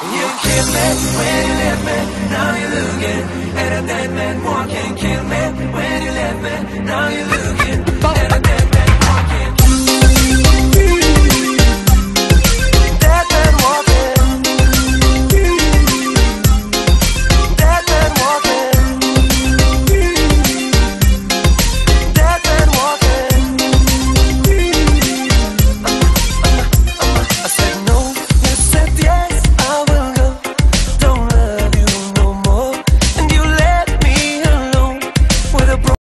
You killed me when you left me, now you're looking at a dead man walking. Kill me when you left me, now you're